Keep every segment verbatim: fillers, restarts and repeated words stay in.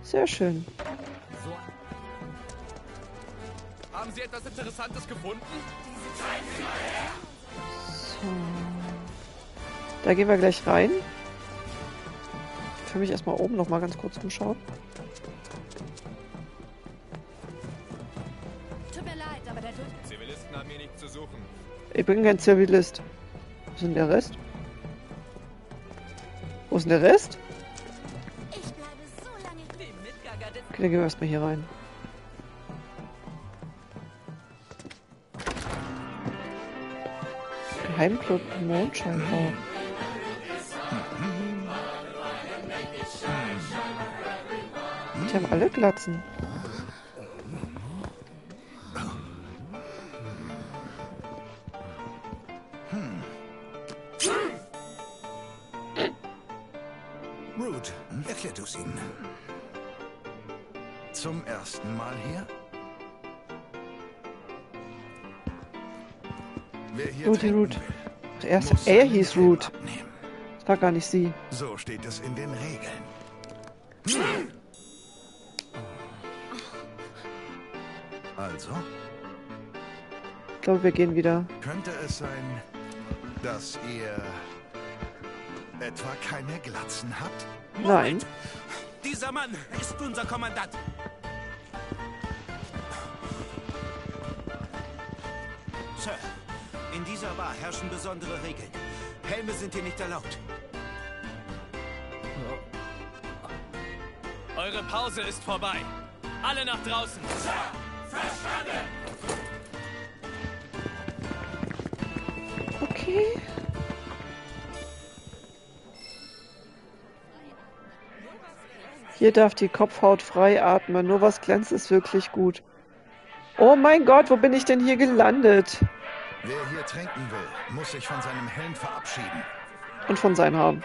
Sehr schön. So. Haben Sie etwas Interessantes gefunden? So. Da gehen wir gleich rein. Für mich erstmal oben noch mal ganz kurz umschauen. Tut mir leid, aber der Dude... Zivilisten haben hier nichts zu suchen. Ich bin kein Zivilist. Wo ist denn der Rest? Wo ist denn der Rest? Ich bleibe so lange... Okay, dann gehen wir erstmal hier rein. Geheimplot Mondscheinbau. Die haben alle Glatzen. Root, erklär du's ihnen. Zum ersten Mal hier? Wer hier Root, trinken Root. will, Ach, erst muss er seinen hieß Helm Root. abnehmen. Das war gar nicht sie. So steht es in den Regeln. Also, Ich glaube, wir gehen wieder. könnte es sein, dass ihr etwa keine Glatzen habt? Nein. Dieser Mann ist unser Kommandant. Sir, in dieser Bar herrschen besondere Regeln. Helme sind hier nicht erlaubt. Eure Pause ist vorbei. Alle nach draußen. Okay. Hier darf die Kopfhaut frei atmen. Nur was glänzt, ist wirklich gut. Oh mein Gott, wo bin ich denn hier gelandet? Wer hier trinken will, muss sich von seinem Helm verabschieden. Und von seinen Haaren.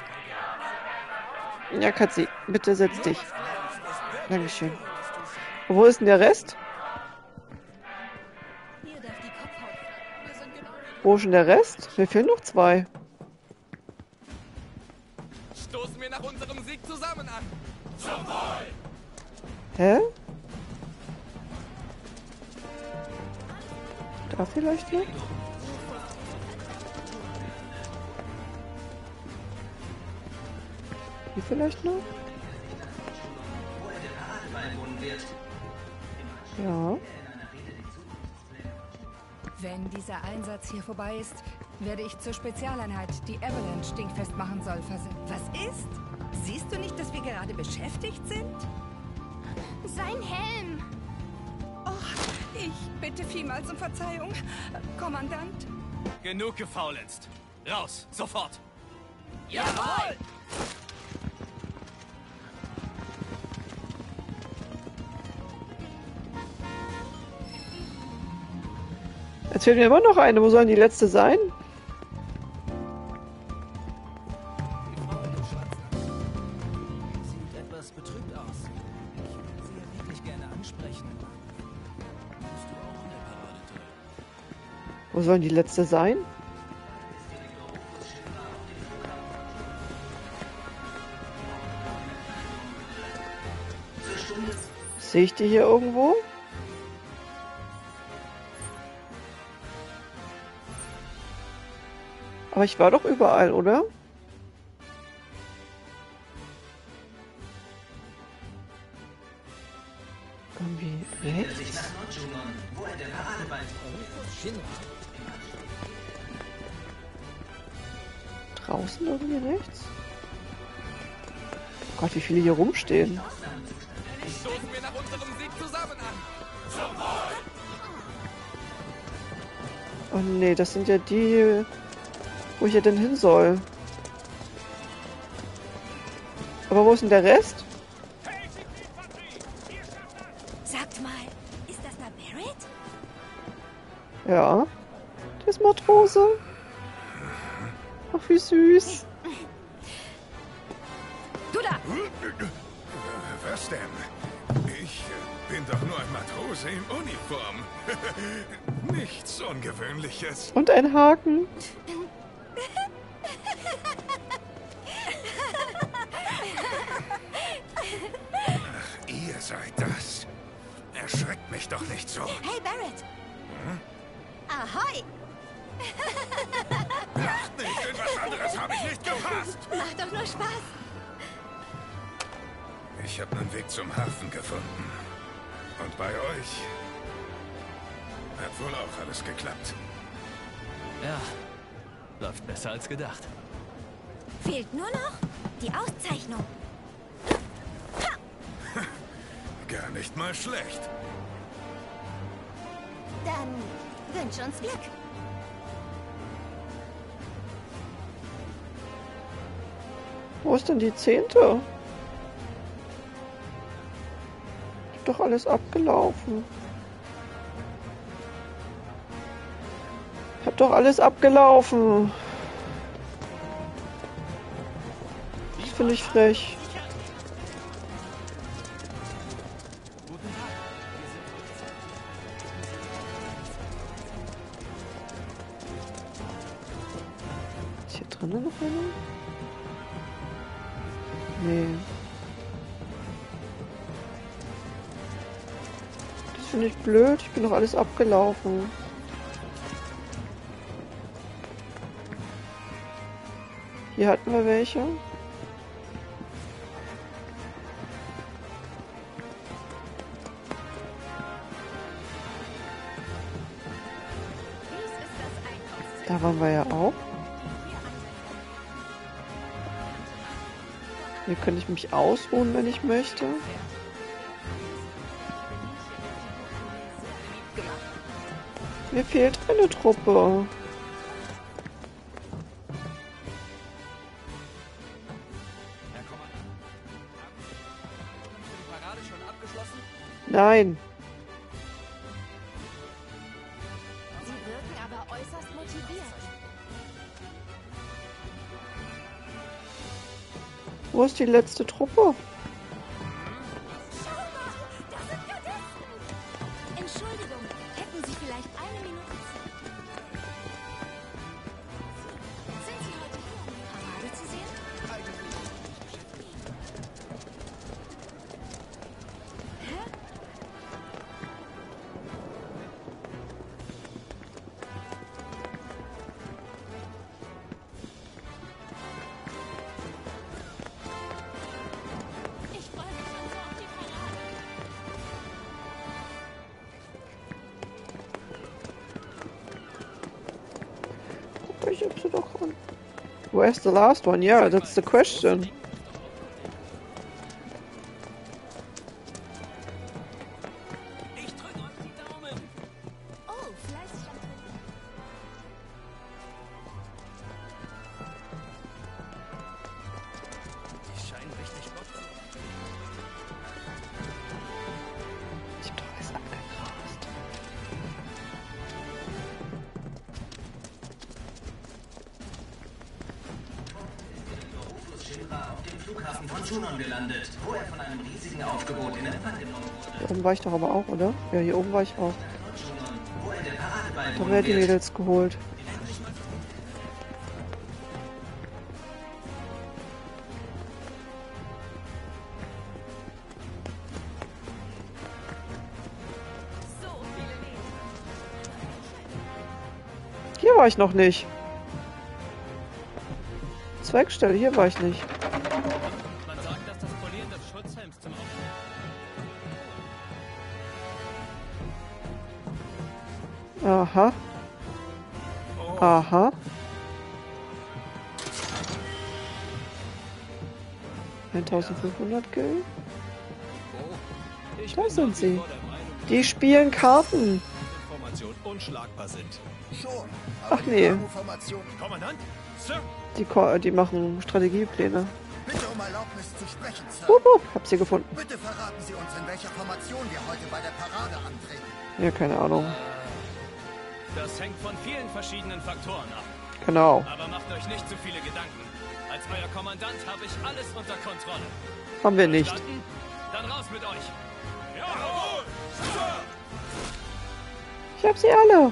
Ja, Katzi, bitte setz dich. Dankeschön. Wo ist denn der Rest? Hier darf die Kopfhaut... Wir sind genau... Wo ist denn der Rest? Mir fehlen noch zwei. Stoßen wir nach unserem Sieg zusammen an. Hä? Da vielleicht noch? Hier vielleicht noch? Ja. Wenn dieser Einsatz hier vorbei ist, werde ich zur Spezialeinheit, die Avalanche dingfest machen soll, versetzt. Was ist? Siehst du nicht, dass wir gerade beschäftigt sind? Sein Helm! Oh, ich bitte vielmals um Verzeihung, Kommandant. Genug gefaulenzt. Raus, sofort. Jawohl! Jetzt fehlt mir immer noch eine. Wo soll denn die letzte sein? Sieht etwas betrübt aus. Ich würde sie ja wirklich gerne ansprechen. Bist du auch in der Parade drin? Wo soll denn die letzte sein? Sehe ich die hier irgendwo? Aber ich war doch überall, oder? Irgendwie rechts? Draußen irgendwie rechts? Gott, wie viele hier rumstehen. Stoßen wir nach unserem Sieg zusammen an. Oh nee, das sind ja die, wo ich ja denn hin soll. Aber wo ist denn der Rest? Sagt mal, ist das da Barrett? Ja. Der ist Matrose. Ach, wie süß. Du da! Was denn? Ich bin doch nur ein Matrose in Uniform. Nichts Ungewöhnliches. Und ein Haken. seid das? Erschreckt mich doch nicht so. Hey, Barrett. Hm? Ahoi. Lacht nicht, in was anderes habe ich nicht gepasst. Macht doch nur Spaß. Ich habe einen Weg zum Hafen gefunden. Und bei euch hat wohl auch alles geklappt. Ja, läuft besser als gedacht. Fehlt nur noch die Auszeichnung. Gar nicht mal schlecht. Dann wünsch uns Glück. Wo ist denn die zehnte? Doch alles abgelaufen. Ich hab doch alles abgelaufen. Das finde ich frech. Ist hier drinnen noch einer? Nee. Das finde ich blöd. Ich bin doch alles abgelaufen. Hier hatten wir welche. Da waren wir ja auch. Hier könnte ich mich ausruhen, wenn ich möchte. Mir fehlt eine Truppe. Nein. Sie wirken aber äußerst motiviert. Wo ist die letzte Truppe? Das sind Gardisten! Entschuldigung, hätten Sie vielleicht eine Minute Zeit? Sind Sie heute hier, um die Parade zu sehen? Hä? Ich freue mich schon so auf die Parade. Guck, ich hab sie doch an. Where's the last one? Yeah, that's the question. Ich drücke euch die Daumen. Oh, fleißig am Trinken. Die scheinen richtig Bock zu haben. Ich hab doch alles abgegrast. Shinra auf dem Flughafen von Junon gelandet, wo er von einem riesigen Aufgebot in Empfang genommen wurde. Hier oben war ich doch aber auch, oder? Ja, hier oben war ich auch. Junon, wo er der Paradeball Da wohnen werden die wird. Mädels geholt. So viele Leben. Hier war ich noch nicht. Zweigstelle, hier war ich nicht. Man sagt, dass das Polieren des Schutzhelms zum Aufstieg. Aha. Aha. eintausendfünfhundert Geld. Ich Da bin sind nach wie sie. vor der Meinung, Die spielen Karten. dass Informationen unschlagbar sind. Schon. Ach nee. Information. Kommandant? Sir? Die, Ko die machen Strategiepläne. Bitte um Erlaubnis zu sprechen, Sir. Wupp, wupp, hab sie gefunden. Bitte verraten Sie uns, in welcher Formation wir heute bei der Parade antreten. Ja, keine Ahnung. Das hängt von vielen verschiedenen Faktoren ab. Genau. Aber macht euch nicht zu viele Gedanken. Als euer Kommandant habe ich alles unter Kontrolle. Haben wir nicht. Verstanden? Dann raus mit euch. Jawohl! Ich hab sie alle.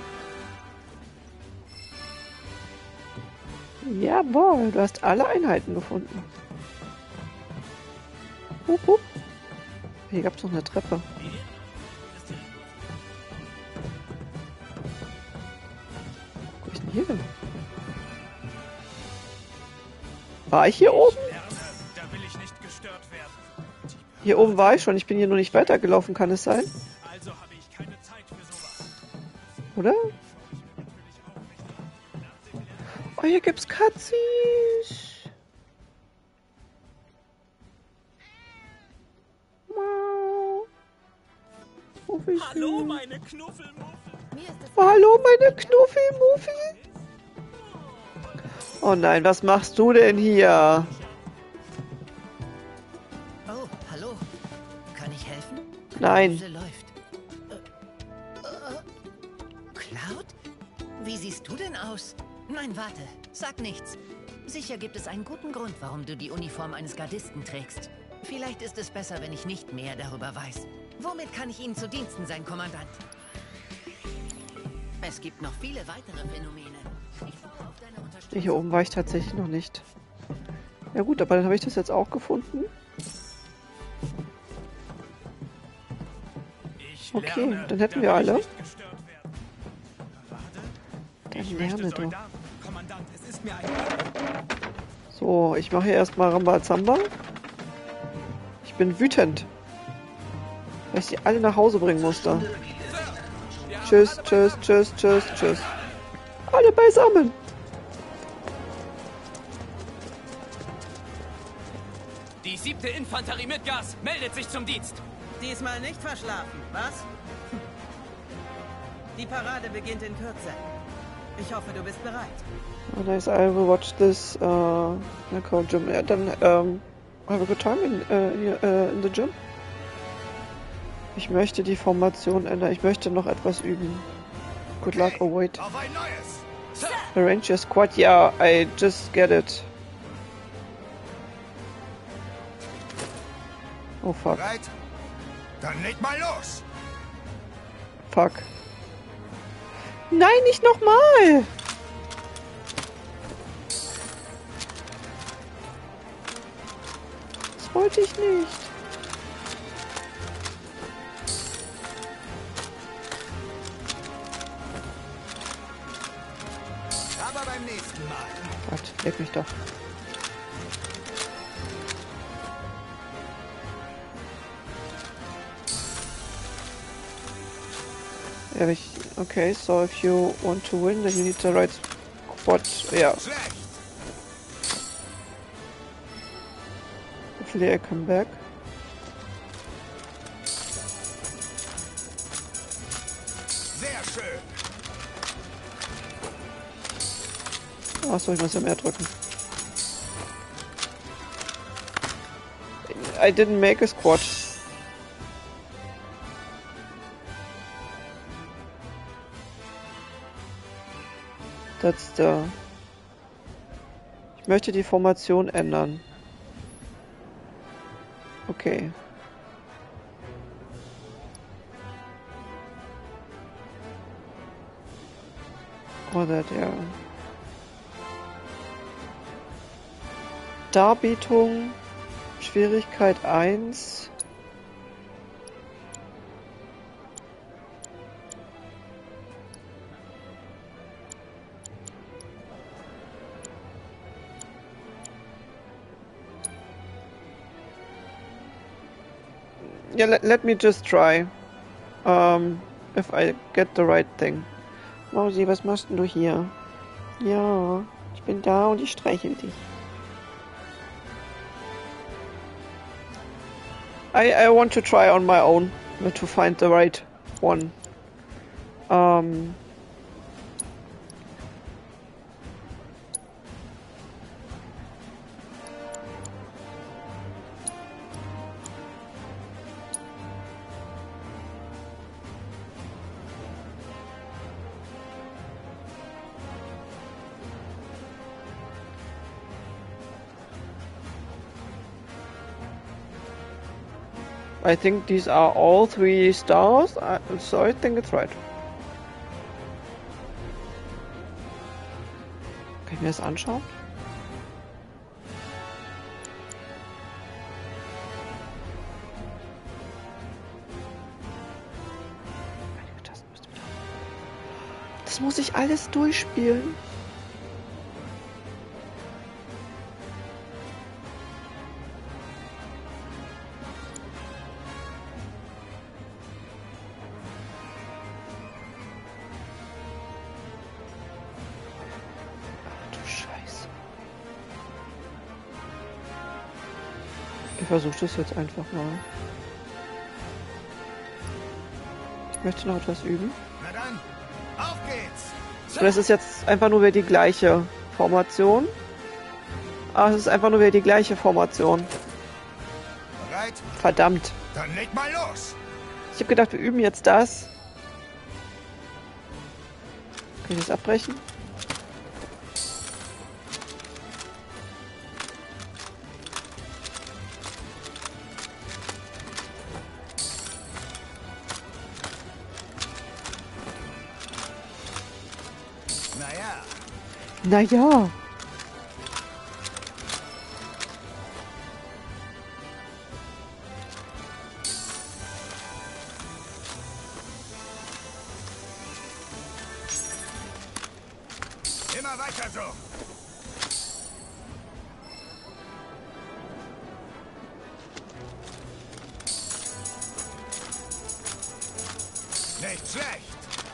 Jawohl, du hast alle Einheiten gefunden. Hup, hup. Hier gab es noch eine Treppe. Wo ist denn hier denn? War ich hier oben? Da will ich nicht gestört werden. Hier oben war ich schon. Ich bin hier nur nicht weitergelaufen, kann es sein? Also habe ich keine Zeit für sowas. Oder? Oh, hier gibt's Cutscenes. Wow. Oh, wie Hallo, schön. meine Knuffelmuffel. Mir ist es Oh, hallo, meine Knuffi-Muffi. Oh nein, was machst du denn hier? Oh, hallo. Kann ich helfen? Nein. Diese läuft. Äh, äh, Cloud? Wie siehst du denn aus? Nein, warte. Sag nichts. Sicher gibt es einen guten Grund, warum du die Uniform eines Gardisten trägst. Vielleicht ist es besser, wenn ich nicht mehr darüber weiß. Womit kann ich Ihnen zu Diensten sein, Kommandant? Es gibt noch viele weitere Phänomene. Ich brauche auf deine Unterstützung. Hier oben war ich tatsächlich noch nicht. Ja gut, aber dann habe ich das jetzt auch gefunden. Ich Okay, lerne, dann hätten da wir will alle. ich nicht gestört werden. Warte. Dann Ich lerne möchte doch. Soldat. Kommandant, es ist mir ein... So, ich mache hier erstmal Rambazamba. Ich bin wütend. Weil ich sie alle nach Hause bringen musste. Tschüss, tschüss, tschüss, tschüss, tschüss. Alle beisammen. Die siebte Infanterie mit Gas meldet sich zum Dienst. Diesmal nicht verschlafen, was? Die Parade beginnt in Kürze. Ich hoffe, du bist bereit. Oh, nice, I will watch this uh, in the gym. Ja, dann um, have a good time in, uh, in, uh, in the gym. Ich möchte die Formation ändern. Ich möchte noch etwas üben. Good luck, oh wait. Auf ein neues! Arrange your squad. Yeah, I just get it. Oh fuck. Bereit? Dann leg mal los! Fuck. Nein, nicht nochmal! Das wollte ich nicht. Aber beim nächsten Mal. Gott, leck mich doch. Ja, ich, okay, so if you want to win, then you need the right squad. Yeah. Schlecht! Hopefully I come back. Sehr schön! Achso, ich muss ja mehr drücken. I didn't make a squad. That's the... Ich möchte die Formation ändern. Okay. Oder der... Darbietung, Schwierigkeit eins. Yeah, let, let me just try. Um, if I get the right thing. Mausi, was machst denn du hier? Ja, ich bin da und ich streichel dich. I, I want to try on my own to find the right one. Um, I think these are all three stars, I, so I think it's right. Kann ich mir das anschauen? Das muss ich alles durchspielen. Ach du Scheiße. Ich versuche das jetzt einfach mal. Ich möchte noch etwas üben. Na dann, auf geht's! Und das ist jetzt einfach nur wieder die gleiche Formation. Ah, es ist einfach nur wieder die gleiche Formation. Bereit? Verdammt. Dann leg mal los! Ich habe gedacht, wir üben jetzt das. Kann ich das abbrechen? Naja, Naja. immer weiter so! Nicht schlecht!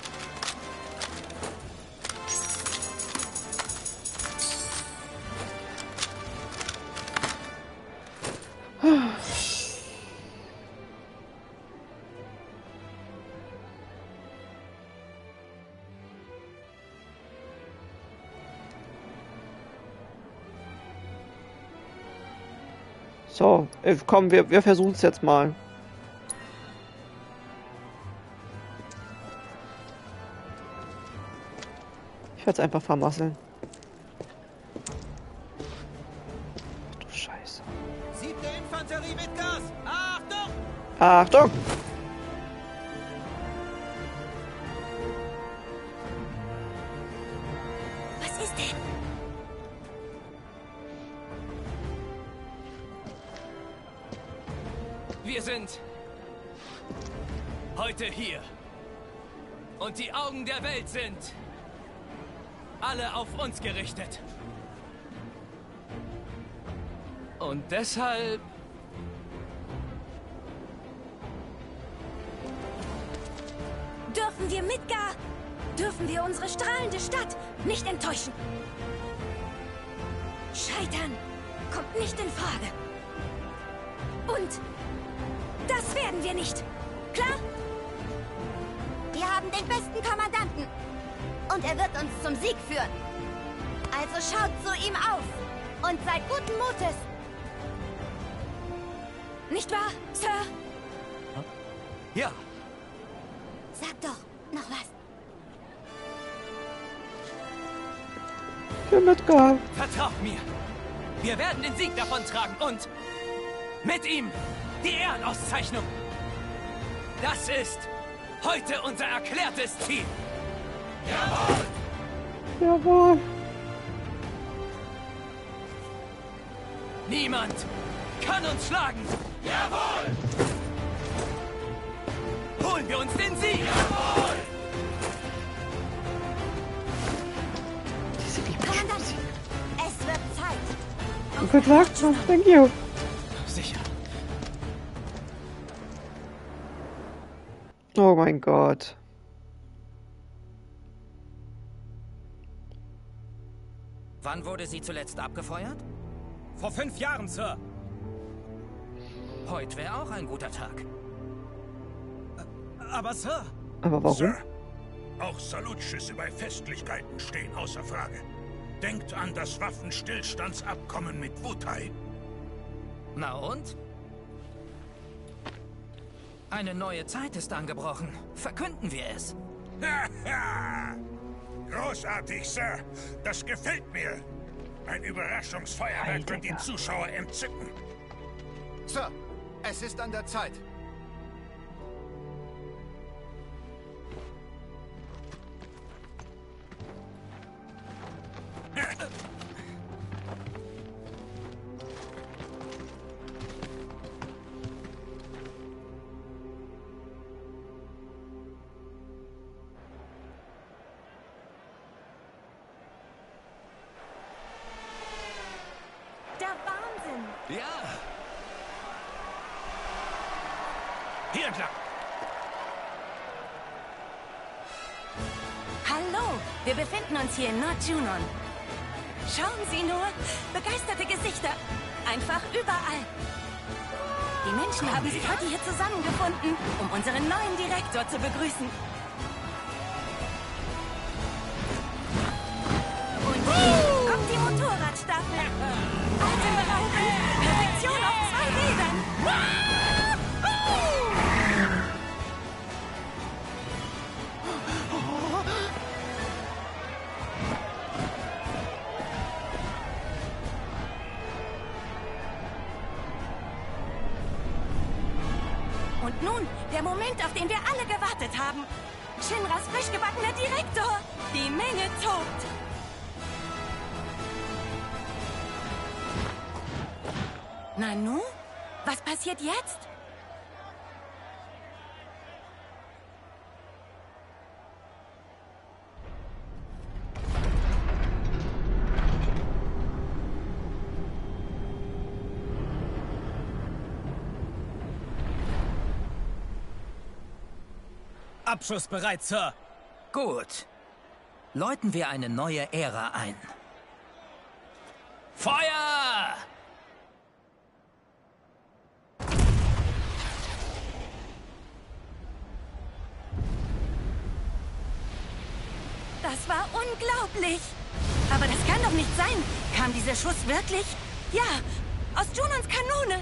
So, äh, komm, wir, wir versuchen es jetzt mal. Ich werde es einfach vermasseln. Ach du Scheiße. Siebte Infanterie mit Gas! Achtung! Achtung! Was ist denn? Wir sind heute hier. Und die Augen der Welt sind alle auf uns gerichtet. Und deshalb... Dürfen wir Midgar? Dürfen wir unsere strahlende Stadt nicht enttäuschen? Scheitern kommt nicht in Frage. Und das werden wir nicht. Klar? Wir haben den besten Kommandanten. Und er wird uns zum Sieg führen. Also schaut zu ihm auf. Und seid guten Mutes. Nicht wahr, Sir? Ja, Sag doch noch was. Für Midgar. Vertraut mir. Wir werden den Sieg davontragen und mit ihm die Ehrenauszeichnung. Das ist heute unser erklärtes Ziel. Jawohl. Niemand kann uns schlagen. Jawohl! Holen wir uns den Sieg. Jawohl! Kommandant, es wird Zeit. Good luck. Thank you. Sicher. Oh mein Gott. Wann wurde sie zuletzt abgefeuert? vor fünf Jahren, Sir. Heute wäre auch ein guter Tag. Aber Sir, Aber warum? Sir, auch Salutschüsse bei Festlichkeiten stehen außer Frage. Denkt an das Waffenstillstandsabkommen mit Wutai. Na und? Eine neue Zeit ist angebrochen. Verkünden wir es. Haha! Großartig, Sir. Das gefällt mir. Ein Überraschungsfeuerwerk wird die Zuschauer entzücken. Sir, es ist an der Zeit. Hier entlang. Hallo, wir befinden uns hier in Nord-Junon. Schauen Sie nur, begeisterte Gesichter. Einfach überall. Die Menschen haben sich heute hier zusammengefunden, um unseren neuen Direktor zu begrüßen. Und hier kommt die Motorradstaffel. Atemberaubend. Perfektion auf zwei Rädern. Und nun der Moment, auf den wir alle gewartet haben. Shinras frisch gebackener Direktor. Die Menge tobt. Nanu? Was passiert jetzt? Abschussbereit, Sir. Gut. Läuten wir eine neue Ära ein. Feuer! Das war unglaublich. Aber das kann doch nicht sein. Kam dieser Schuss wirklich? Ja, aus Junons Kanone.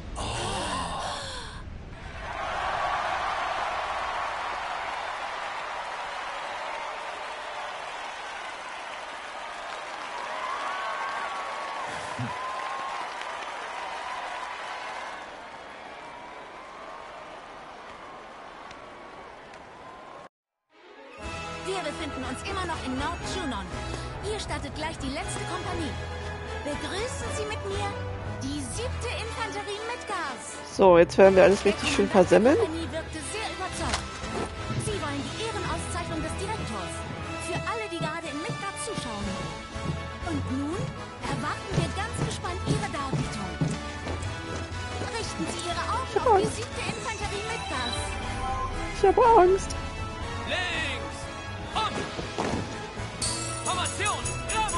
Wir befinden uns immer noch in Nord-Junon. Hier startet gleich die letzte Kompanie. Begrüßen Sie mit mir die siebte Infanterie Midgars. So, jetzt werden wir alles richtig schön versemmeln. Die Kompanie wirkte sehr überzeugt. Sie wollen die Ehrenauszeichnung des Direktors. Für alle, die gerade in Midgard zuschauen. Und nun erwarten wir ganz gespannt Ihre Darbietung. Richten Sie Ihre Augen auf die siebte Infanterie Midgars. Ich habe Angst. Links! Und! Formation! Bravo!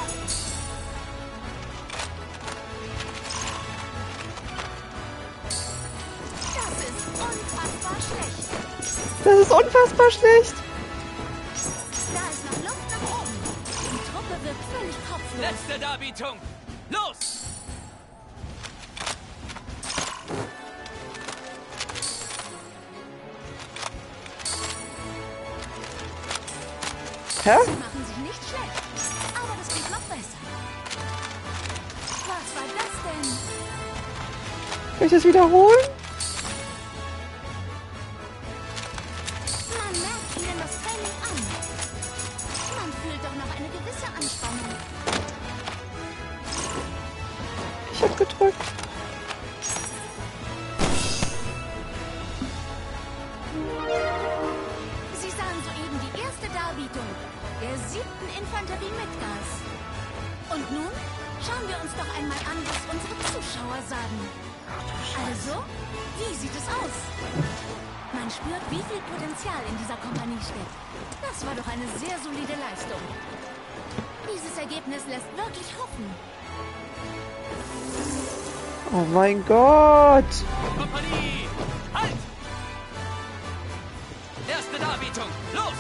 Das ist unfassbar schlecht. Das ist unfassbar schlecht. Da ist noch Luft nach oben. Die Truppe wirkt völlig kopflos. Letzte Darbietung! Los! Hä? Sie machen sich nicht schlecht. Aber das geht noch besser. Was war das denn? Kann ich das wiederholen? Man merkt ihnen das Training an. Man fühlt doch noch eine gewisse Anspannung. Ich hab gedrückt. Sie sahen soeben die erste Darbietung der siebten Infanterie Midgars. Und nun schauen wir uns doch einmal an, was unsere Zuschauer sagen. Also, wie sieht es aus? Man spürt, wie viel Potenzial in dieser Kompanie steckt. Das war doch eine sehr solide Leistung. Dieses Ergebnis lässt wirklich hoffen. Oh mein Gott. Kompanie! Halt! Erste Darbietung! Los!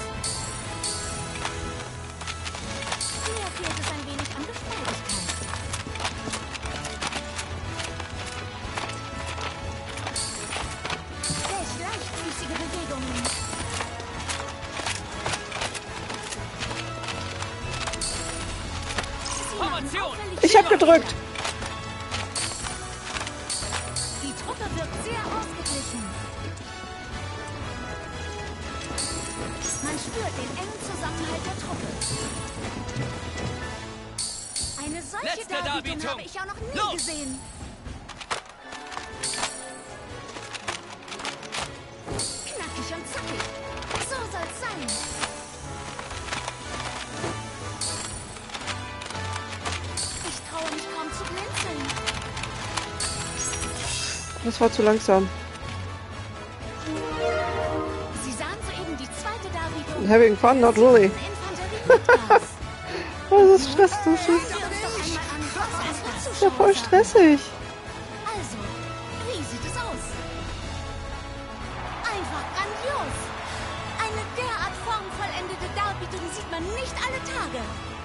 Mir fehlt es ein wenig an Geschmeidigkeit. Welch leichtfüßige Bewegungen. Sie machen Formation! auffällig Ich hab gedrückt. Die Truppe wirkt sehr ausgeglichen. Man spürt den engen Zusammenhalt der Truppe. Eine solche Letzte Darbietung Darbietung. habe ich auch noch nie Los. gesehen. Knackig und zackig. So soll's sein. Ich traue mich kaum zu blinzeln. Das war zu langsam. Having fun, not really. Oh, das ist Stress, das ist, das ist ja voll stressig. Also, wie sieht es aus? Einfach grandios. Eine derart formvollendete Darbietung sieht man nicht alle Tage.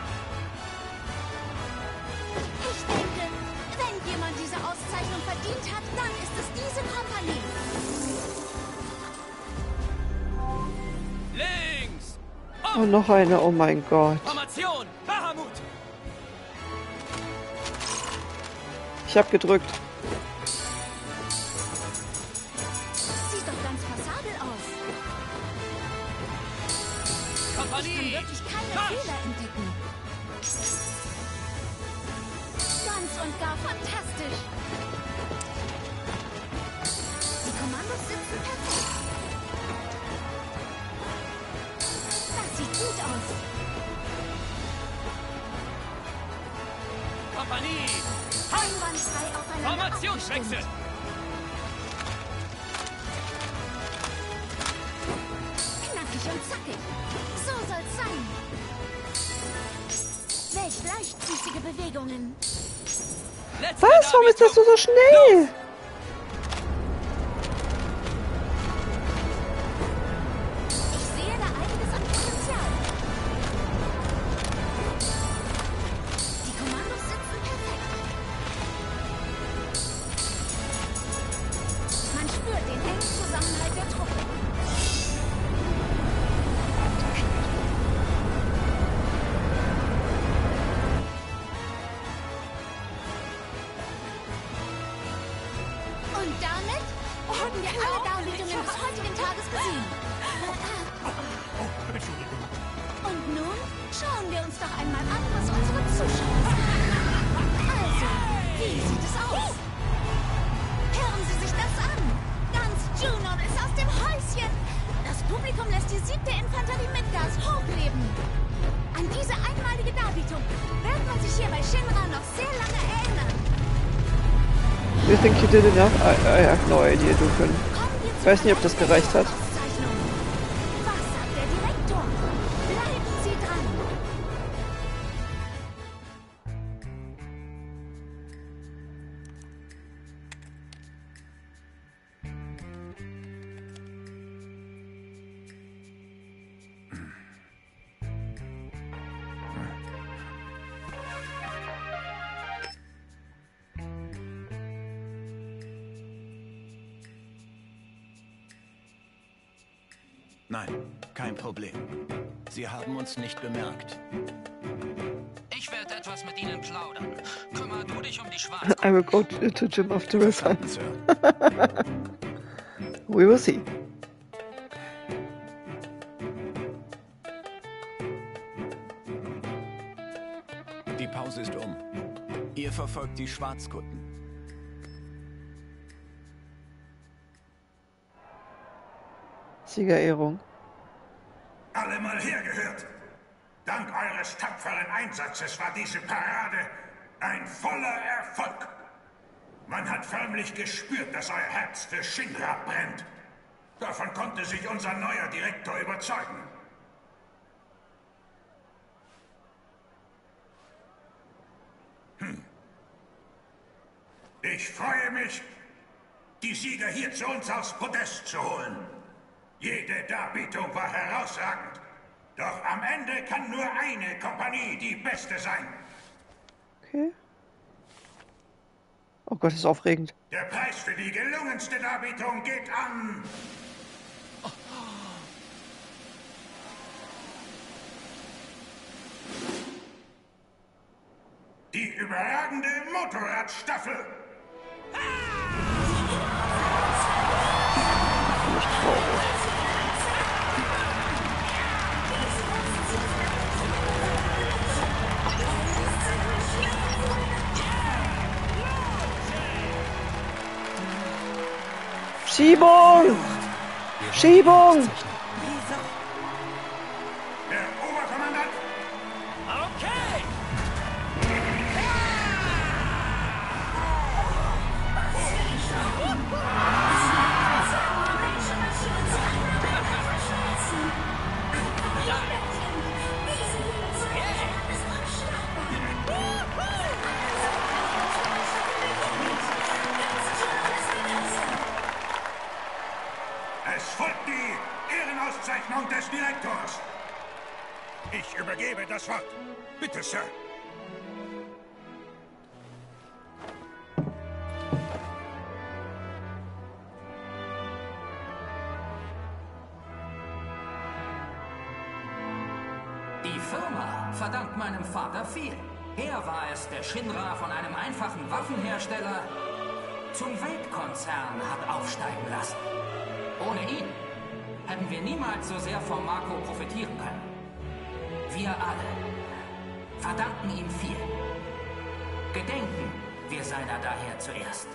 Ich denke, wenn jemand diese Auszeichnung verdient hat, dann ist es diese Kompanie. Links! Oh, noch eine, oh mein Gott. Formation! Bahamut! Ich hab gedrückt. Sieht doch ganz passabel aus. Kompanie! Ich kann wirklich keine Marsch! Fehler entdecken. Ganz und gar fantastisch. Die Kommandos sitzen perfekt. Das sieht gut aus. Kompanie! Einwandfrei aufeinander Formationswechsel! abgestimmt. Knackig und zackig. So soll's sein. Welch leichtfüßige Bewegungen. Letzte Was? Warum ist das so, so schnell? Ich sehe da einiges an Potenzial. Die Kommandos sitzen perfekt. Man spürt den engen Zusammenhalt der Truppe. Und damit haben wir alle Darbietungen des heutigen Tages gesehen. Und nun schauen wir uns doch einmal an, was unsere Zuschauer sagen. Also, wie sieht es aus? Hören Sie sich das an. Ganz Junon ist aus dem Häuschen. Das Publikum lässt die siebte Infanterie Midgars hochleben. An diese einmalige Darbietung wird man sich hier bei Shinra noch sehr lange erinnern. You think you did enough? I, I have no idea, du können. Ich weiß nicht, ob das gereicht hat. Auszeichnung. Was sagt der Direktor? Bleiben Sie dran. Nein, kein Problem. Sie haben uns nicht bemerkt. Ich werde etwas mit Ihnen plaudern. Kümmer du dich um die Schwarzen. I will go to, to gym after this. Verstanden, Sir. We will see. Die Pause ist um. Ihr verfolgt die Schwarzkutten. Siegerehrung. Alle mal hergehört. Dank eures tapferen Einsatzes war diese Parade ein voller Erfolg. Man hat förmlich gespürt, dass euer Herz für Shinra brennt. Davon konnte sich unser neuer Direktor überzeugen. Hm. Ich freue mich, die Sieger hier zu uns aufs Podest zu holen. Jede Darbietung war herausragend. Doch am Ende kann nur eine Kompanie die beste sein. Okay. Oh Gott, das ist aufregend. Der Preis für die gelungenste Darbietung geht an... Die überragende Motorradstaffel. Schiebung! Schiebung! Der Oberkommandant. Okay! Es folgt die Ehrenauszeichnung des Direktors. Ich übergebe das Wort. Bitte, Sir. Die Firma verdankt meinem Vater viel. Er war es, der Shinra von einem einfachen Waffenhersteller zum Weltkonzern hat aufsteigen lassen. Ohne ihn hätten wir niemals so sehr vom Marco profitieren können. Wir alle verdanken ihm viel. Gedenken wir seiner daher zuerst.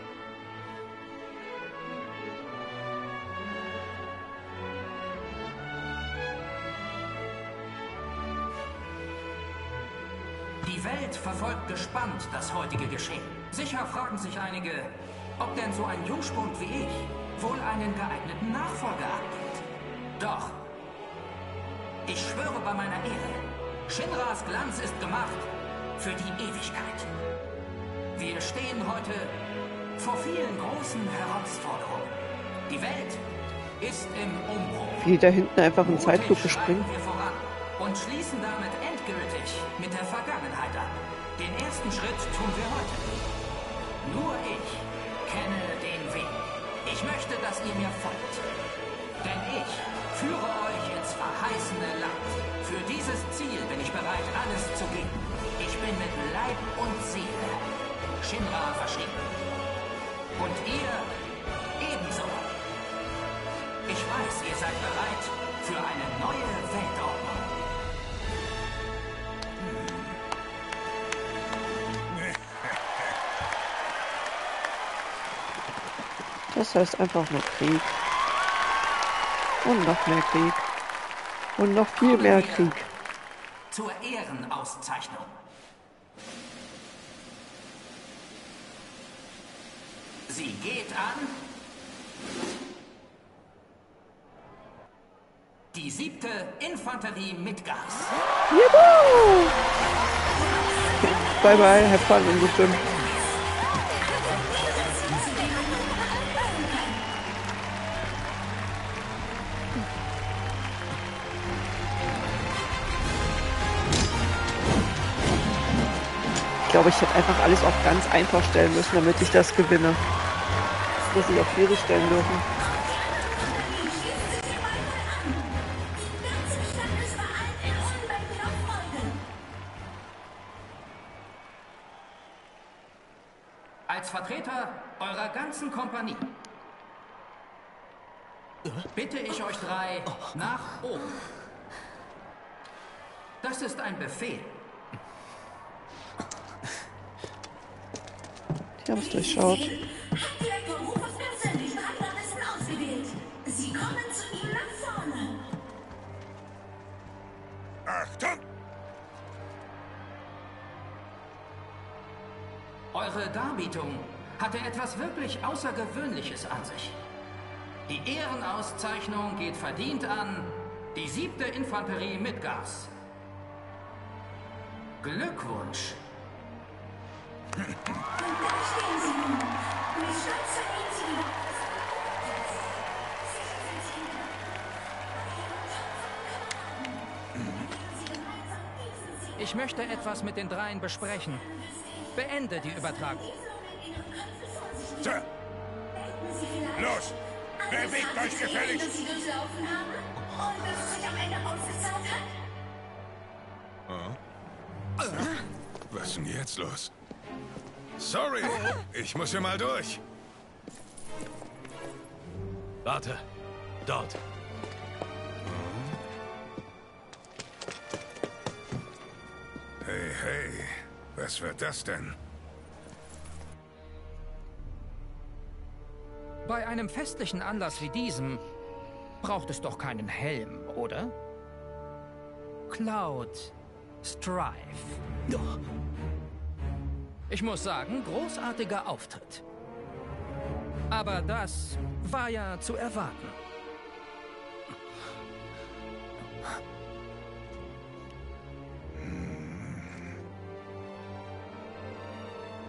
Die Welt verfolgt gespannt das heutige Geschehen. Sicher fragen sich einige, ob denn so ein Jungspund wie ich wohl einen geeigneten Nachfolger abgibt. Doch, ich schwöre bei meiner Ehre, Shinras Glanz ist gemacht für die Ewigkeit. Wir stehen heute vor vielen großen Herausforderungen. Die Welt ist im Umbruch. Wie die da hinten einfach in Zeitlupe springen. Wir voran und schließen damit endgültig mit der Vergangenheit ab. Den ersten Schritt tun wir heute. Nur ich kenne den Weg. Ich möchte, dass ihr mir folgt. Denn ich führe euch ins verheißene Land. Für dieses Ziel bin ich bereit, alles zu geben. Ich bin mit Leib und Seele Shinra verschrieben. Und ihr ebenso. Ich weiß, ihr seid bereit für eine neue Weltordnung. Das heißt einfach nur Krieg. Und noch mehr Krieg. Und noch viel mehr Krieg. Zur Ehrenauszeichnung. Sie geht an die siebte Infanterie Midgars. Juhu! Bye bye, have fun in the gym. Ich glaube, ich hätte einfach alles auf ganz einfach stellen müssen, damit ich das gewinne. Das muss ich auf schwierig stellen dürfen. Als Vertreter eurer ganzen Kompanie bitte ich euch drei nach oben. Das ist ein Befehl. Die haben es durchschaut. Sie kommen zu ihm nach vorne. Achtung! Eure Darbietung hatte etwas wirklich Außergewöhnliches an sich. Die Ehrenauszeichnung geht verdient an die siebte Infanterie Midgars. Glückwunsch! Und da stehen sie nun. Mit Stolz verliehen sie wieder. Ich möchte etwas mit den dreien besprechen. Beende die Übertragung. Sir! Los! Bewegt euch gefälligst! Sie durchlaufen haben und dass es sich am Ende ausgezahlt hat? Oh. Was ist denn jetzt los? Sorry, ich muss hier mal durch. Warte. Dort. Hey, hey. Was wird das denn? Bei einem festlichen Anlass wie diesem braucht es doch keinen Helm, oder? Cloud Strife. Ich muss sagen, großartiger Auftritt. Aber das war ja zu erwarten.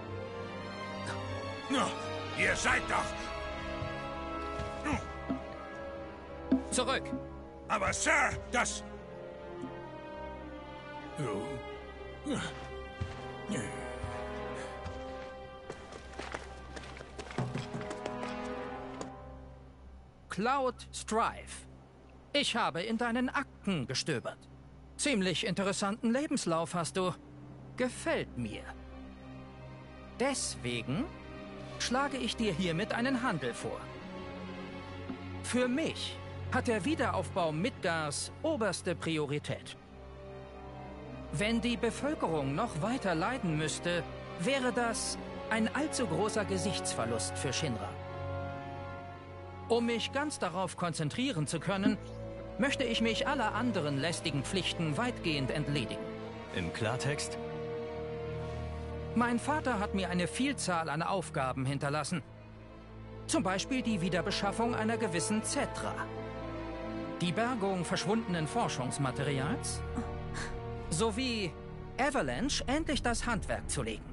Ihr seid doch... zurück. Aber Sir, das... Cloud Strife. Ich habe in deinen Akten gestöbert. Ziemlich interessanten Lebenslauf hast du. Gefällt mir. Deswegen schlage ich dir hiermit einen Handel vor. Für mich hat der Wiederaufbau Midgars oberste Priorität. Wenn die Bevölkerung noch weiter leiden müsste, wäre das ein allzu großer Gesichtsverlust für Shinra. Um mich ganz darauf konzentrieren zu können, möchte ich mich aller anderen lästigen Pflichten weitgehend entledigen. Im Klartext? Mein Vater hat mir eine Vielzahl an Aufgaben hinterlassen. Zum Beispiel die Wiederbeschaffung einer gewissen Cetra. Die Bergung verschwundenen Forschungsmaterials. Sowie Avalanche endlich das Handwerk zu legen.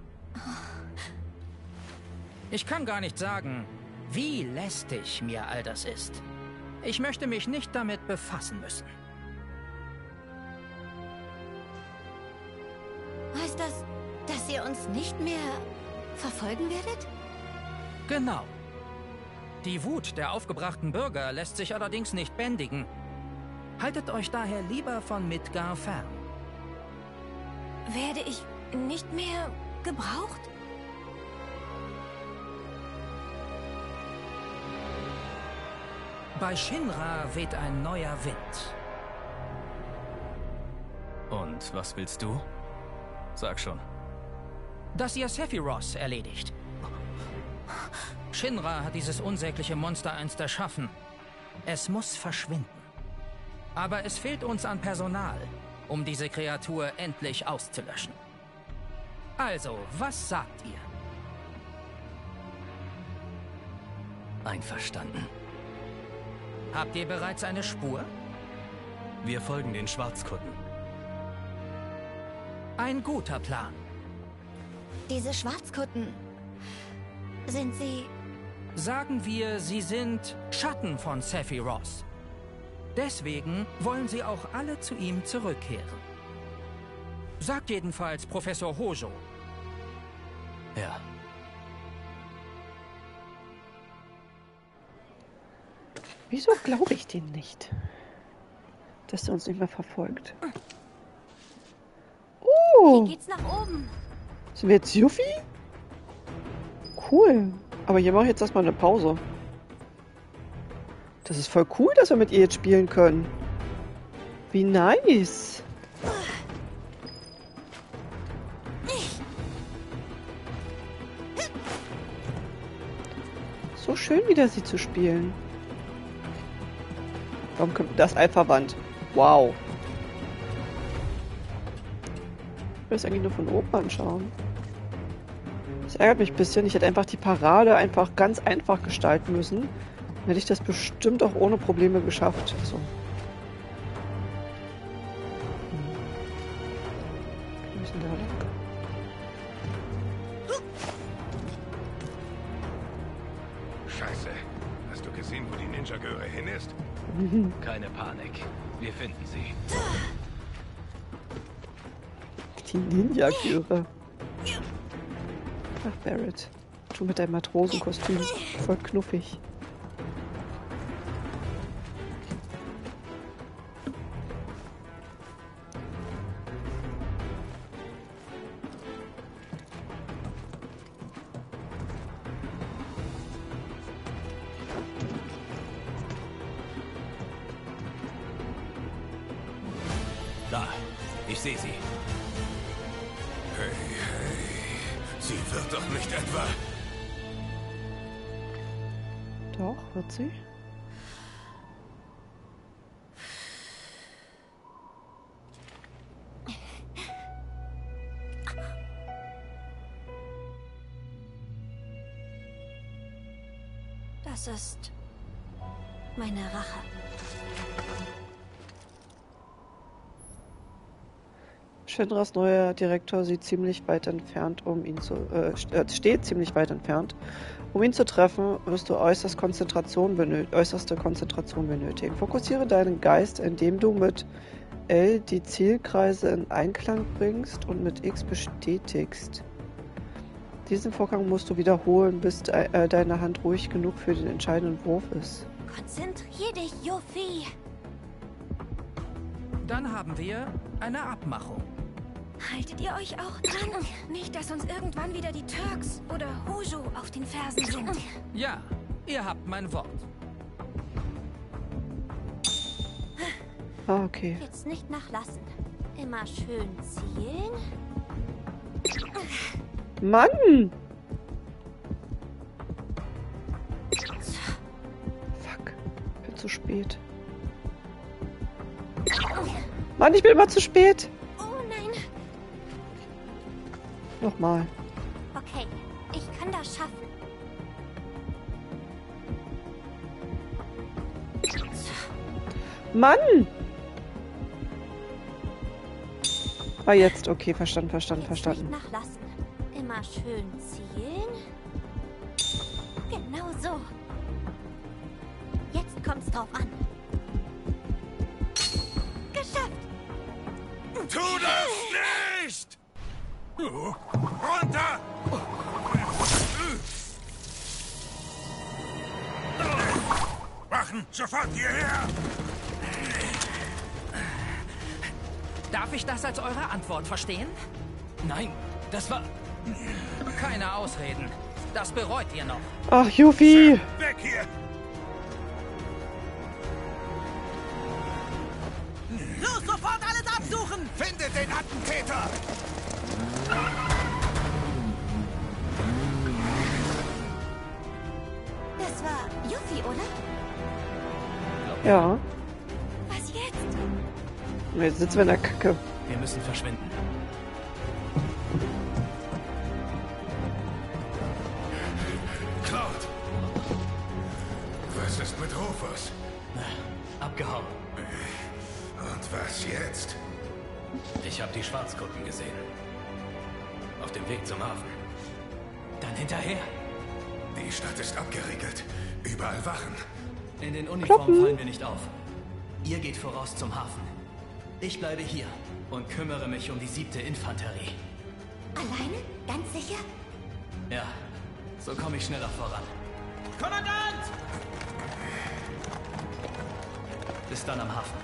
Ich kann gar nicht sagen, wie lästig mir all das ist. Ich möchte mich nicht damit befassen müssen. Heißt das, dass ihr uns nicht mehr verfolgen werdet? Genau. Die Wut der aufgebrachten Bürger lässt sich allerdings nicht bändigen. Haltet euch daher lieber von Midgar fern. Werde ich nicht mehr gebraucht? Bei Shinra weht ein neuer Wind. Und was willst du? Sag schon. Dass ihr Sephiroth erledigt. Shinra hat dieses unsägliche Monster einst erschaffen. Es muss verschwinden. Aber es fehlt uns an Personal, um diese Kreatur endlich auszulöschen. Also, was sagt ihr? Einverstanden. Habt ihr bereits eine Spur? Wir folgen den Schwarzkutten. Ein guter Plan. Diese Schwarzkutten, sind sie... Sagen wir, sie sind Schatten von Sephiroth. Deswegen wollen sie auch alle zu ihm zurückkehren. Sagt jedenfalls Professor Hojo. Ja. Wieso glaube ich denen nicht? Dass er uns nicht mehr verfolgt. Oh! Wie geht's nach oben? Sind wir jetzt Yuffie? Cool. Aber hier mache ich jetzt erstmal eine Pause. Das ist voll cool, dass wir mit ihr jetzt spielen können. Wie nice. So schön wieder sie zu spielen. Warum kommt das Alpha-Wand? Wow. Ich will es eigentlich nur von oben anschauen. Das ärgert mich ein bisschen. Ich hätte einfach die Parade einfach ganz einfach gestalten müssen. Dann hätte ich das bestimmt auch ohne Probleme geschafft. So. Wo ist denn da lang? Scheiße. Hast du gesehen, wo die Ninja-Göre hin ist? Keine Panik. Wir finden sie. Die Ninja-Göre. Ach, Barret. Du mit deinem Matrosenkostüm. Voll knuffig. Da, ich sehe sie. Hey, hey. Sie wird doch nicht etwa... Doch, wird sie. Das ist meine Rache. Shinras neuer Direktor sieht ziemlich weit entfernt, um ihn zu, äh, steht ziemlich weit entfernt, Um ihn zu treffen, wirst du äußerst Konzentration benöt- äußerste Konzentration benötigen. Fokussiere deinen Geist, indem du mit L die Zielkreise in Einklang bringst und mit X bestätigst. Diesen Vorgang musst du wiederholen, bis de äh, deine Hand ruhig genug für den entscheidenden Wurf ist. Konzentrier dich, Yuffie. Dann haben wir eine Abmachung. Haltet ihr euch auch dran? Nicht, dass uns irgendwann wieder die Turks oder Hojo auf den Fersen sind. Ja, ihr habt mein Wort. Ah, okay. Jetzt nicht nachlassen. Immer schön zielen. Mann! Fuck. Bin zu spät. Mann, ich bin immer zu spät. Oh nein. Nochmal. Okay, ich kann das schaffen. Mann! Ah, jetzt. Okay, verstanden, verstanden, Jetzt verstanden. nicht nachlassen. Immer schön zielen. Genau so. Jetzt kommt's drauf an. Geschafft! Tu das nicht! Runter! Wachen, sofort hierher! Darf ich das als eure Antwort verstehen? Nein, das war... Keine Ausreden. Das bereut ihr noch. Ach, Yuffie! Weg hier! Los, sofort alles absuchen! Findet den Attentäter! Das war Yuffie, oder? Ja. Was jetzt? Und jetzt sitzen wir in der Kacke. Wir müssen verschwinden. Cloud! Was ist mit Rufus? Abgehauen. Und was jetzt? Ich habe die Schwarzkutten gesehen. Auf dem Weg zum Hafen. Dann hinterher. Die Stadt ist abgeriegelt. Überall Wachen. In den Uniformen fallen wir nicht auf. Ihr geht voraus zum Hafen. Ich bleibe hier und kümmere mich um die siebte Infanterie. Alleine? Ganz sicher? Ja, so komme ich schneller voran. Kommandant! Bis dann am Hafen.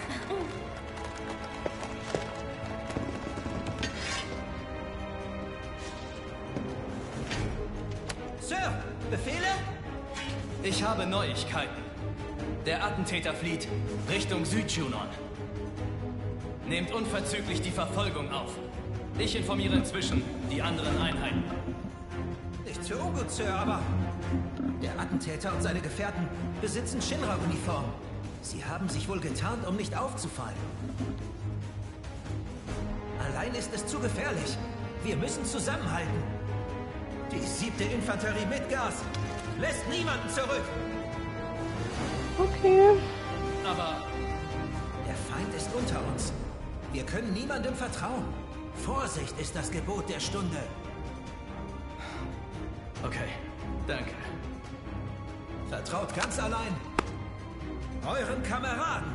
Sir, Befehle? Ich habe Neuigkeiten. Der Attentäter flieht Richtung Südjunon. Nehmt unverzüglich die Verfolgung auf. Ich informiere inzwischen die anderen Einheiten. Nicht für ungut, Sir, aber der Attentäter und seine Gefährten besitzen Shinra-Uniform. Sie haben sich wohl getarnt, um nicht aufzufallen. Allein ist es zu gefährlich. Wir müssen zusammenhalten. Die siebte Infanterie mit Gas lässt niemanden zurück. Okay. Aber Der Feind ist unter uns. Wir können niemandem vertrauen. Vorsicht ist das Gebot der Stunde. okay, danke. Vertraut ganz allein euren Kameraden.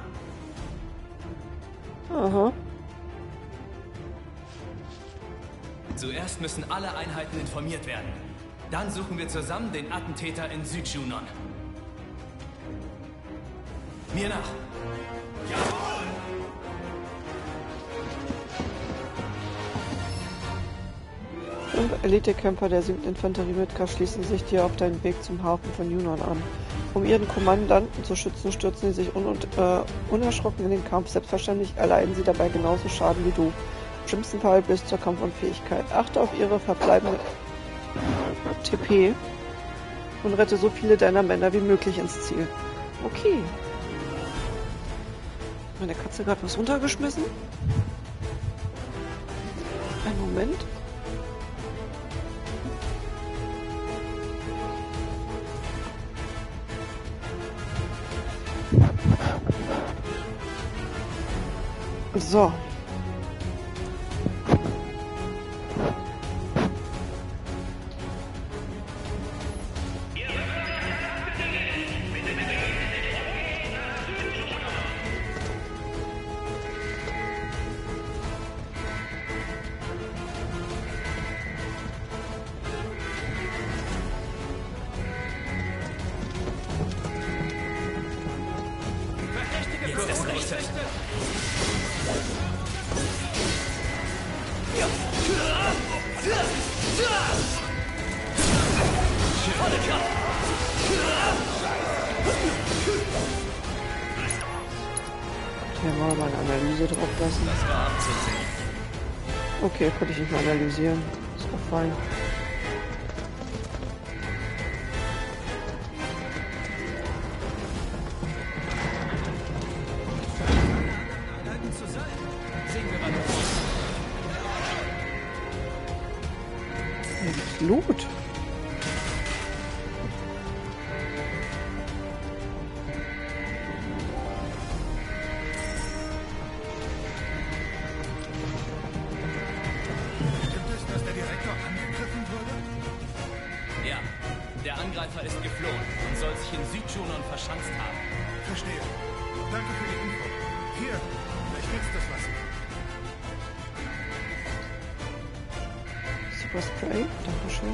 Aha. Zuerst müssen alle Einheiten informiert werden. Dann suchen wir zusammen den Attentäter in Südjunon. Mir nach. Fünf Elite-Camper der siebten Infanterie mit Gas schließen sich dir auf deinen Weg zum Hafen von Junon an. Um ihren Kommandanten zu schützen, stürzen sie sich un und, äh, unerschrocken in den Kampf. Selbstverständlich erleiden sie dabei genauso Schaden wie du. Im schlimmsten Fall bis zur Kampfunfähigkeit. Achte auf ihre verbleibende T P und rette so viele deiner Männer wie möglich ins Ziel. Okay. Meine Katze gerade was runtergeschmissen? Einen Moment. So. vernichtet. Volle Kraft. Hier mal eine Analyse drauf lassen. Das war abzusehen. Okay, konnte ich nicht mehr analysieren. Ist doch fein. Hier gibt's Loot. Der Angreifer ist geflohen und soll sich in Südjunon verschanzt haben. Verstehe. Danke für die Info. Hier, vielleicht nützt das was. Super Spray, dankeschön.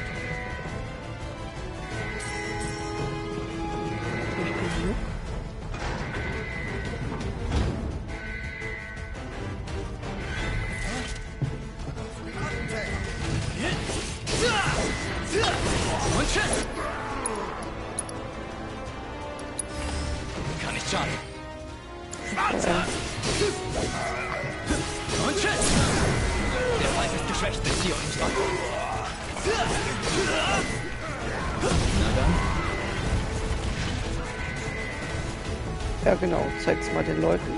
Und tschüss! Kann nicht schaden. Schwarzer! Und tschüss! Der Feind ist geschwächt, bis hier und zwar. Na dann. Ja genau, zeig's mal den Leuten.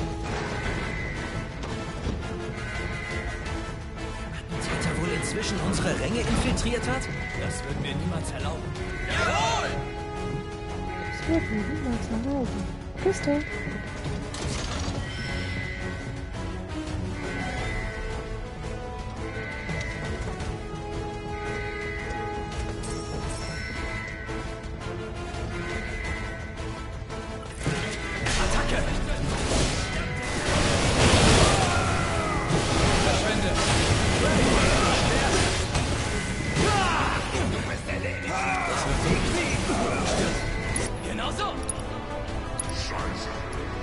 Täter wohl inzwischen unsere Ränge infiltriert hat? Das würden wir niemals erlauben. Jawohl! Das wird mir niemals erlauben. Küste. Attacke! Verschwinde! Genau so! Scheiße.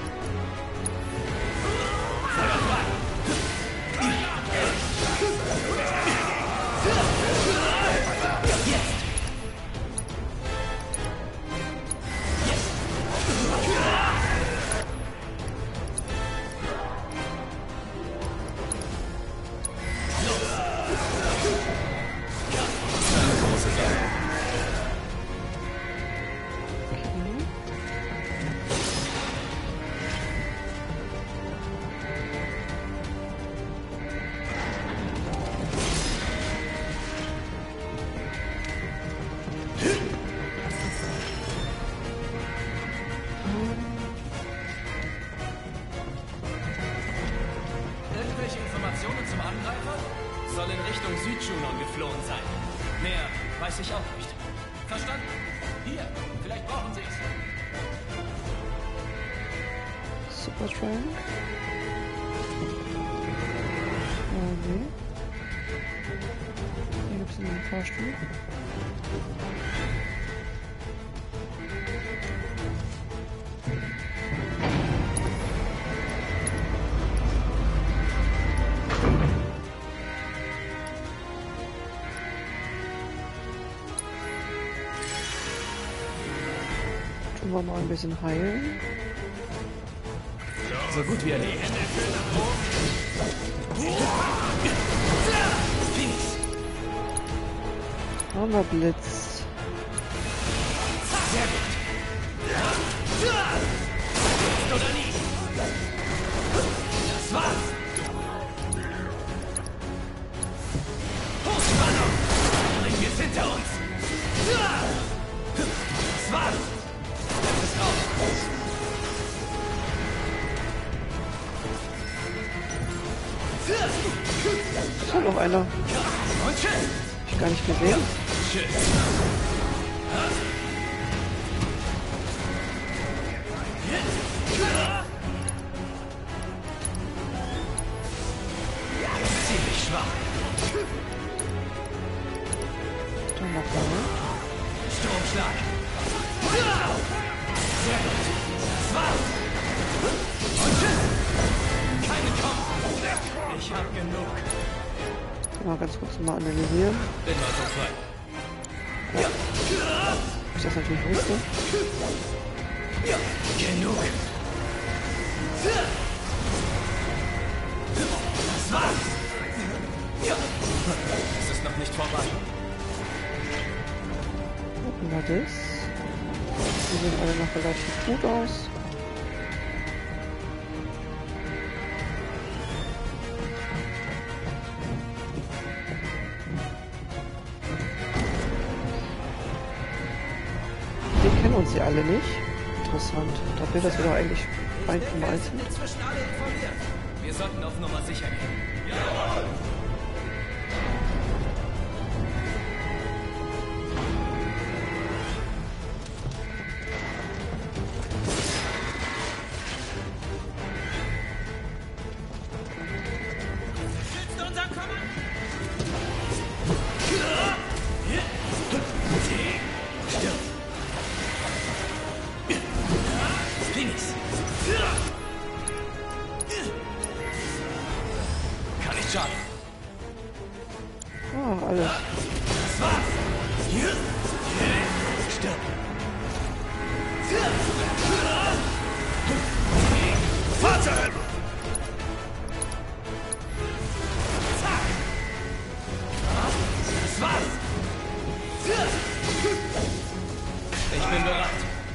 Irgendwelche Informationen zum Angreifer? Soll in Richtung Südjunon geflohen sein. Mehr weiß ich auch nicht. Verstanden? Hier, vielleicht brauchen Sie es. Super Trank. Oh nee. Hier gibt es einen Fahrstuhl. Tun wir mal ein bisschen heilen. So gut wie erledigt. Haben wir Blitz. Sehr gut. Jetzt oder nie. Das war's. Hochspannung. Bringen wir es hinter uns. Das war's. Das ist raus. Ist da noch einer? Und tschüss. Hab ich gar nicht gesehen. Tschüss. Ziemlich schwach. Dann noch da. Stromschlag. Sehr gut. Das war's. hab genug. Mal ganz kurz mal analysieren. Bin mal so frei. Ja. Ich das natürlich wusste. Ja, genug. Das war's. Ja. Es ist noch nicht vorbei. Gucken wir das. Die sehen alle noch relativ gut aus. Wir kennen uns ja alle nicht. Interessant. Dafür, dass wir doch eigentlich ein von eins sind. Inzwischen alle informiert. Wir sollten auf Nummer sicher gehen. Jawohl! Ah, alles. Das war's! Hier! Stirb! Vaterhelm! Zack! Das war's! Ich bin bereit.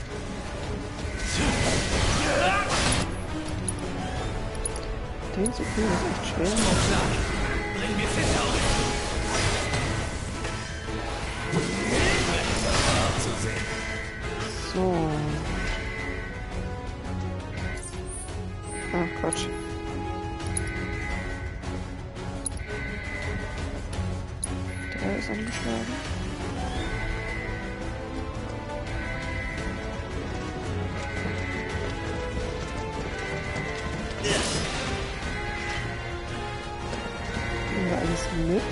Den zu kriegen ist echt schwer. Bring mir hinter uns! So. Ach Quatsch. Der ist angeschlagen. Nehmen wir alles mit.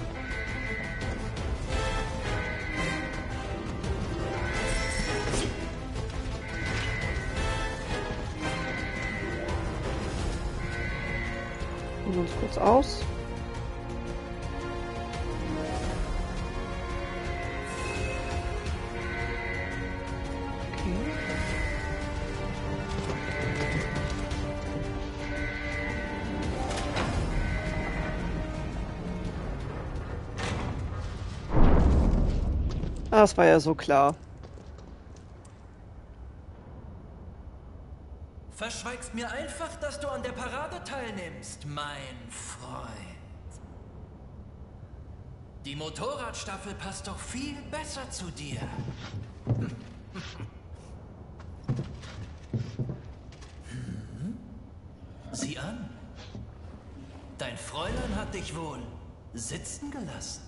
Ruhen uns kurz aus. Okay. Ah, das war ja so klar. Verschweigst mir einfach, dass du an der Parade teilnimmst, mein Freund. Die Motorradstaffel passt doch viel besser zu dir. Hm? Sieh an. Dein Fräulein hat dich wohl sitzen gelassen.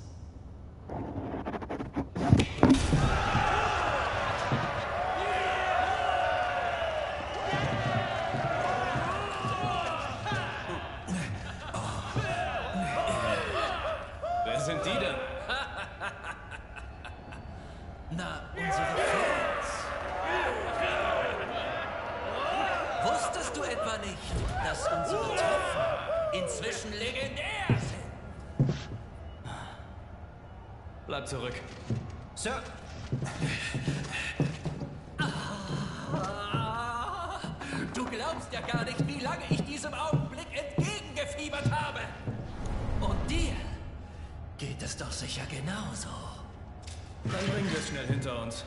Wer sind die denn? Na, unsere Fans. Wusstest du etwa nicht, dass unsere Treffen inzwischen legendär sind? Bleib zurück. Sir. Ah, du glaubst ja gar nicht, wie lange ich diesem Augenblick entgegengefiebert habe. Und dir geht es doch sicher genauso. Dann bringen wir es schnell hinter uns.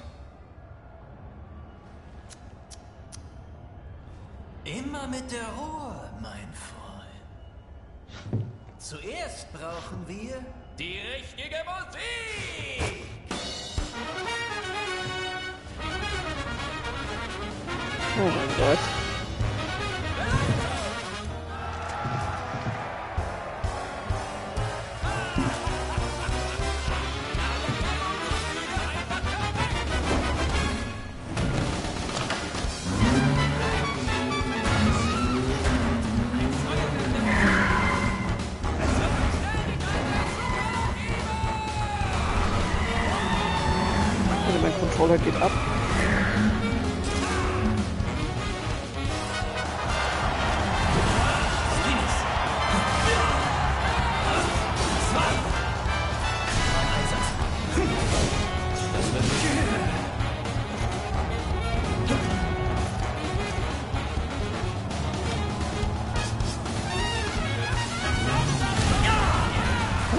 Immer mit der Ruhe, mein Freund. Zuerst brauchen wir die richtige Musik. Oh mein Gott. Mein Controller geht ab.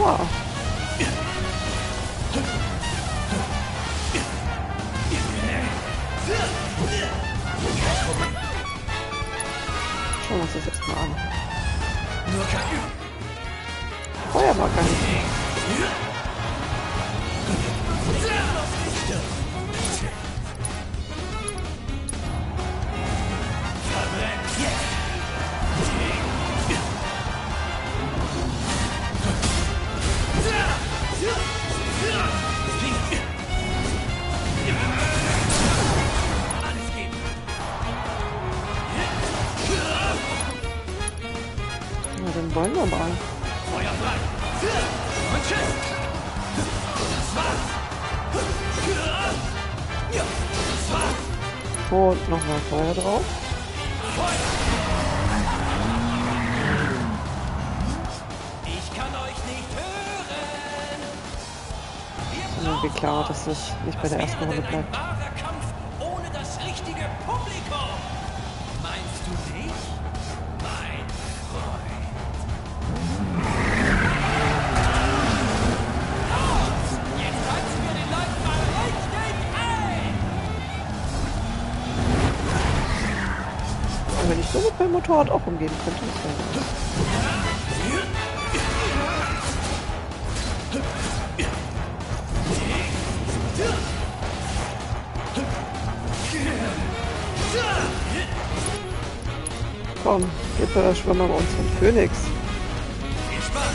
Aua. Schauen wir uns das jetzt mal an. Feuer war gar nicht. Na, dann wollen wir mal. Feuer frei! Und tschüss! Das war's! Das war's! Und nochmal Feuer drauf. Ich kann euch nicht hören! Irgendwie klar, dass das nicht bei der ersten Runde bleibt. Ein wahrer Kampf ohne das richtige Publikum! Meinst du nicht, mein Freund? Los! Jetzt heizen wir den Leuten mal richtig ein! Und wenn ich so mit meinem Motorrad auch umgehen könnte, das wäre. Komm, gib mir das Schwimmer bei uns von Phoenix. Viel Spaß!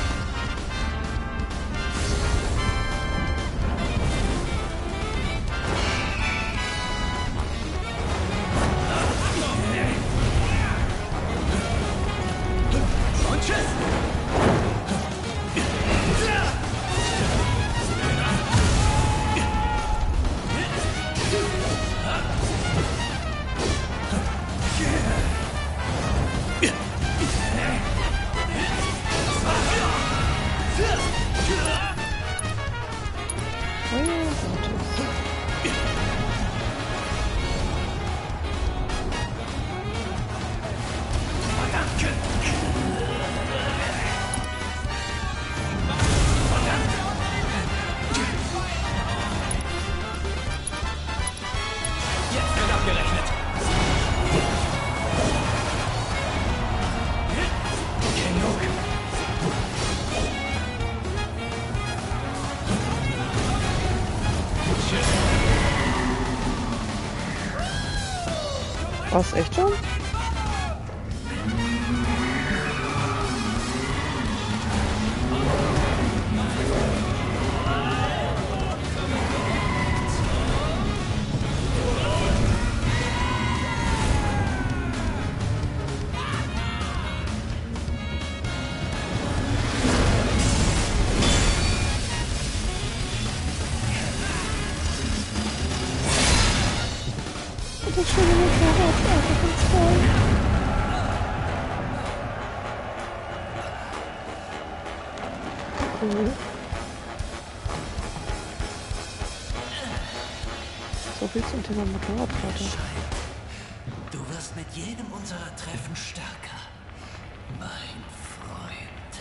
Und tschüss! Oh ja, so, tschüss. Jetzt wird abgerechnet! Genug! Was, echt schon? Das schöne Motorrad ist einfach ganz toll. Cool. So viel zum Thema Motorradfahrt. Du wirst mit jedem unserer Treffen stärker, mein Freund.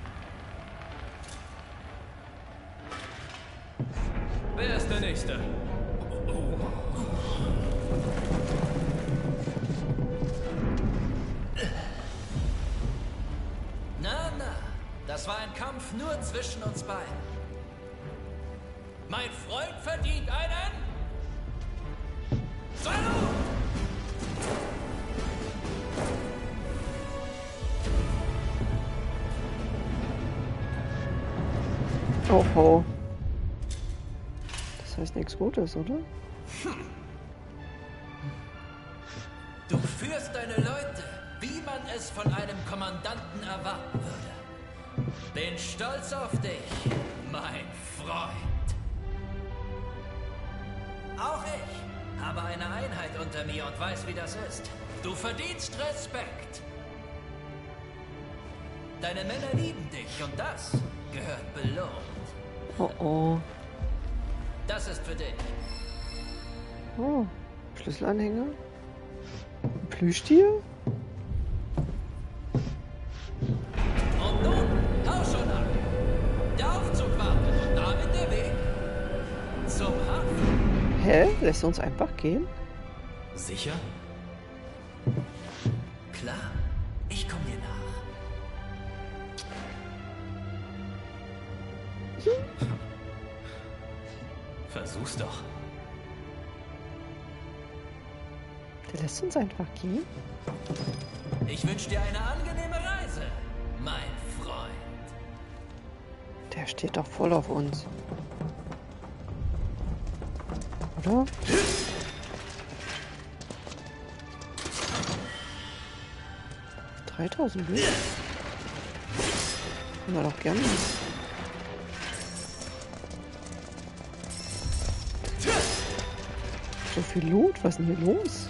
Wer ist der Nächste? Na, na, das war ein Kampf nur zwischen uns beiden. Mein Freund verdient einen Salut! Oh ho. Das heißt nichts Gutes, oder? Du führst deine Leute, wie man es von einem Kommandanten erwarten würde. Bin stolz auf dich, mein Freund. Auch ich habe eine Einheit unter mir und weiß, wie das ist. Du verdienst Respekt. Deine Männer lieben dich und das gehört belohnt. Oh oh. Das ist für dich. Oh. Schlüsselanhänger? Ein Plüschtier? Und nun, hau schon ab. Hä? Lässt du uns einfach gehen? Sicher? Klar, ich komme dir nach. Versuch's doch. Der lässt uns einfach gehen? Ich wünsche dir eine angenehme Reise, mein Freund. Der steht doch voll auf uns. Oder? dreitausend Blut? Na doch gerne. So viel Loot, was ist denn hier los?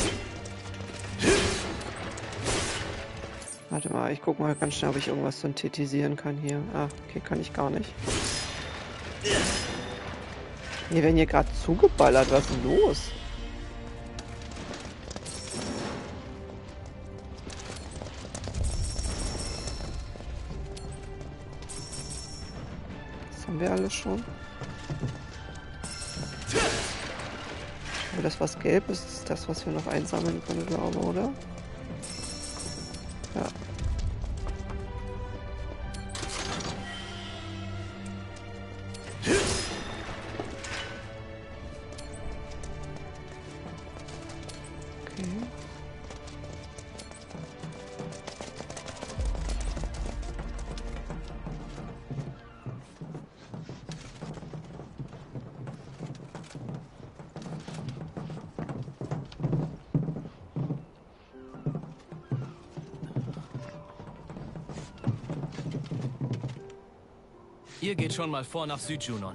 Warte mal, ich guck mal ganz schnell, ob ich irgendwas synthetisieren kann hier. Ah, okay, kann ich gar nicht. Hier werden hier gerade zugeballert, was ist denn los? Das haben wir alles schon. Aber das, was gelb ist, ist das, was wir noch einsammeln können, glaube ich, oder? Ja. Okay. Ihr geht schon mal vor nach Südjunon.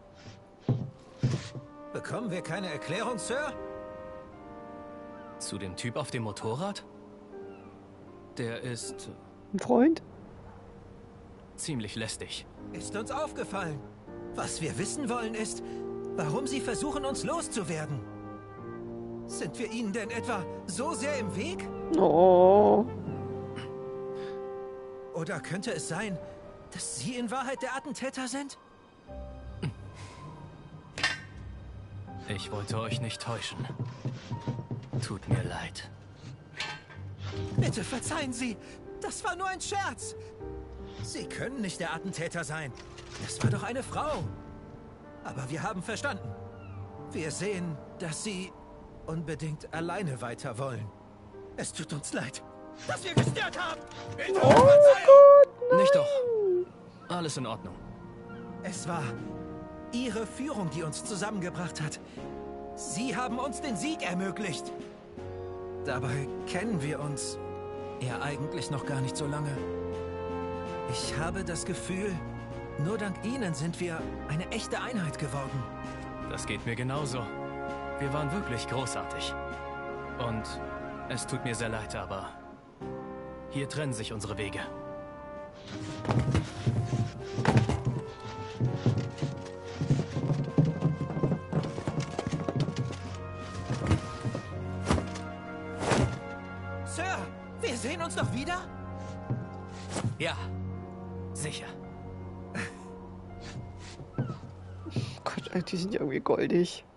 Bekommen wir keine Erklärung, Sir? Zu dem Typ auf dem Motorrad? Der ist Ein Freund? ziemlich lästig. Ist uns aufgefallen. Was wir wissen wollen ist, warum Sie versuchen, uns loszuwerden. Sind wir Ihnen denn etwa so sehr im Weg? Oh. Oder könnte es sein, dass Sie in Wahrheit der Attentäter sind? Ich wollte euch nicht täuschen. Tut mir leid. Bitte verzeihen Sie. Das war nur ein Scherz. Sie können nicht der Attentäter sein. Das war doch eine Frau. Aber wir haben verstanden. Wir sehen, dass Sie unbedingt alleine weiter wollen. Es tut uns leid, dass wir gestört haben. Bitte Oh Verzeihung. Nicht doch. Alles in Ordnung. Es war Ihre Führung, die uns zusammengebracht hat. Sie haben uns den Sieg ermöglicht. Dabei kennen wir uns ja eigentlich noch gar nicht so lange. Ich habe das Gefühl, nur dank Ihnen sind wir eine echte Einheit geworden. Das geht mir genauso. Wir waren wirklich großartig. Und es tut mir sehr leid, aber hier trennen sich unsere Wege. Sir, wir sehen uns doch wieder? Ja, sicher. Gott, die sind ja irgendwie goldig.